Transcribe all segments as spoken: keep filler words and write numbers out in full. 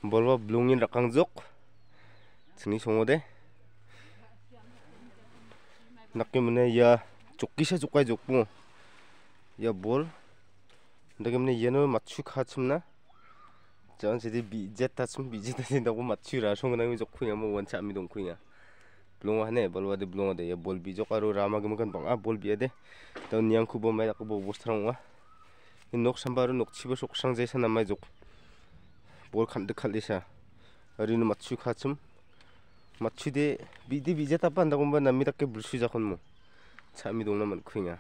bolwa blungin rakang jok sini songode nakki mane ya chukisa chukai jokmu ya bol ndage mane yano machu khachumna jan sidi bijet tachum bijet tachim machu ra songnami jokkuya mo wancha mi dongkuya blong hane bolwa de blong de ya bol bijok aro rama gumkan bang a bol biade taw niang kubo mai kubo bostrang wa nok sambaru nok chibo soksang jaisa namai jok bol khande khalisa arino machu khachum machu de bidi bijet apa ndagomba nami takke bulsu jakonmo chami dongna mankuya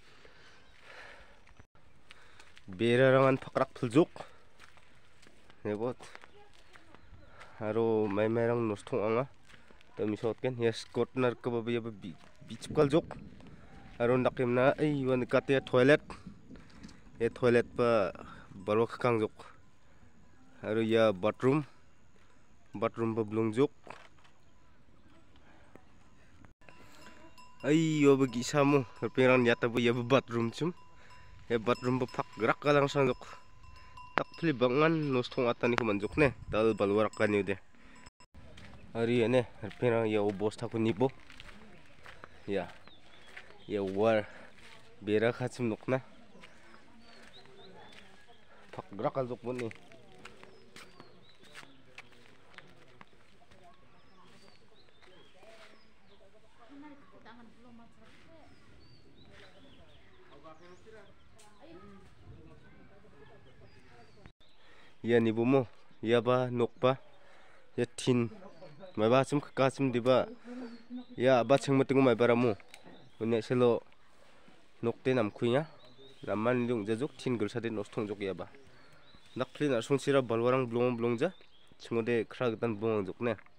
berarangan pakrak puljok nebot aro mai mairang nostong anga tami sotken ya skot nar ka ba ya bichkal jok aro nakimna ai wan kate toilet ya toilet pa balok kang jok aro ya bathroom bathroom ba blong jok ai yo bagi samu perang nyata bu ya bathroom chum ya bathroom ba phak grak kalang sang jok tak pli bangan nostong atani ko manjok ne dal balwarak kani de ari ene perang ya obosta ko nibo ya ya war bera khachum nokna phak grak kal jok boni ya ni bumo ya ba nokpa ya tin mai ba chum ka chum diba ya ba chengmatingo mai baramu une selo nokte namkhuya naman lung jajuk tin gulsade nostong jok ya ba nakli na songchira balwarang blong blongja chingode khra gdan bong jok ne